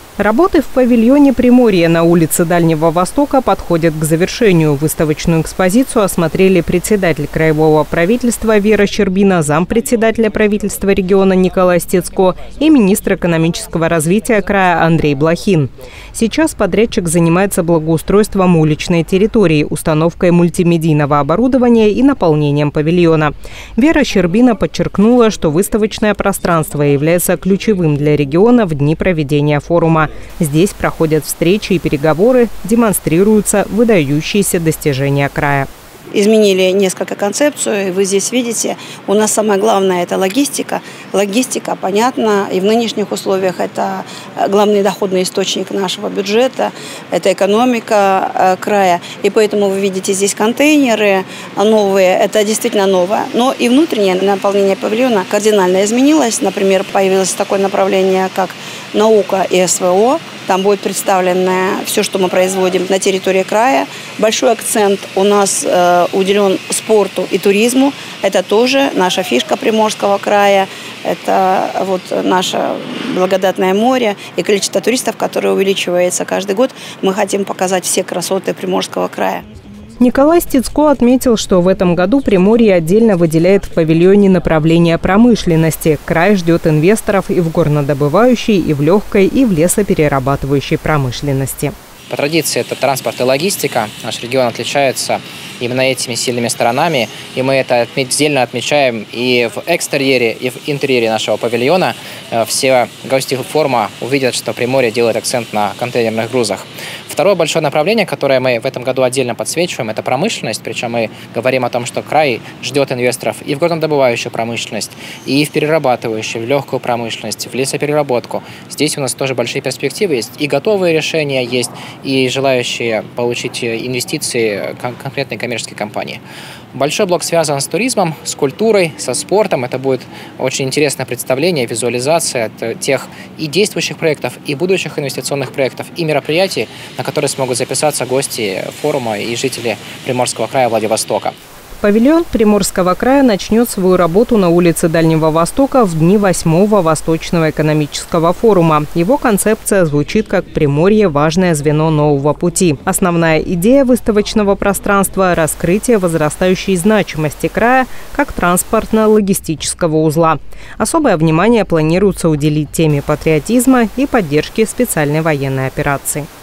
Работы в павильоне «Приморье» на улице Дальнего Востока подходят к завершению. Выставочную экспозицию осмотрели председатель краевого правительства Вера Щербина, зампредседателя правительства региона Николай Стецко и министр экономического развития края Андрей Блохин. Сейчас подрядчик занимается благоустройством уличной территории, установкой мультимедийного оборудования и наполнением павильона. Вера Щербина подчеркнула, что выставочное пространство является ключевым для региона в дни проведения форума. Здесь проходят встречи и переговоры, демонстрируются выдающиеся достижения края. Изменили несколько концепцию, и вы здесь видите, у нас самое главное – это логистика. Логистика, понятно, и в нынешних условиях это главный доходный источник нашего бюджета, это экономика края. И поэтому вы видите здесь контейнеры новые, это действительно новое. Но и внутреннее наполнение павильона кардинально изменилось. Например, появилось такое направление, как наука и СВО. Там будет представлено все, что мы производим на территории края. Большой акцент у нас уделен спорту и туризму. Это тоже наша фишка Приморского края. Это вот наше благодатное море и количество туристов, которое увеличивается каждый год. Мы хотим показать все красоты Приморского края. Николай Стецко отметил, что в этом году Приморье отдельно выделяет в павильоне направление промышленности. Край ждет инвесторов и в горнодобывающей, и в легкой, и в лесоперерабатывающей промышленности. По традиции это транспорт и логистика. Наш регион отличается именно этими сильными сторонами. И мы это отдельно отмечаем и в экстерьере, и в интерьере нашего павильона. Все гости форума увидят, что Приморье делает акцент на контейнерных грузах. Второе большое направление, которое мы в этом году отдельно подсвечиваем, это промышленность. Причем мы говорим о том, что край ждет инвесторов и в горнодобывающую промышленность, и в перерабатывающую, в легкую промышленность, в лесопереработку. Здесь у нас тоже большие перспективы есть. И готовые решения есть, и желающие получить инвестиции конкретной коммерческой компании. Большой блок связан с туризмом, с культурой, со спортом. Это будет очень интересное представление, визуализация тех и действующих проектов, и будущих инвестиционных проектов, и мероприятий, на которые смогут записаться гости форума и жители Приморского края Владивостока. Павильон Приморского края начнет свою работу на улице Дальнего Востока в дни 8-го Восточного экономического форума. Его концепция звучит как «Приморье – важное звено нового пути». Основная идея выставочного пространства – раскрытие возрастающей значимости края как транспортно-логистического узла. Особое внимание планируется уделить теме патриотизма и поддержки специальной военной операции.